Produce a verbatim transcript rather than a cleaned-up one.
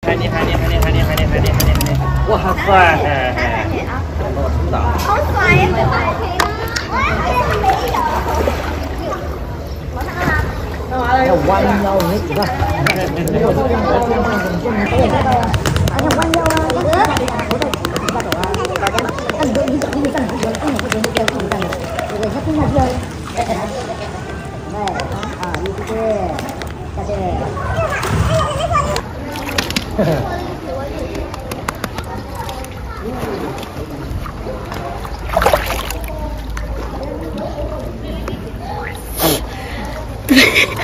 害厉害厉害厉害厉害厉害厉害厉害！哇塞！帮我鼓掌。好帅呀！干嘛呢？要弯腰，你看，没有这样子，这样子，这样子，可以看到呀。还要弯腰啊，不对，不走啊，大家，那你就你走，你就站直直，根本不行，就这样站着，对不对？他蹲下去了。哎，啊，一直下去。呵呵。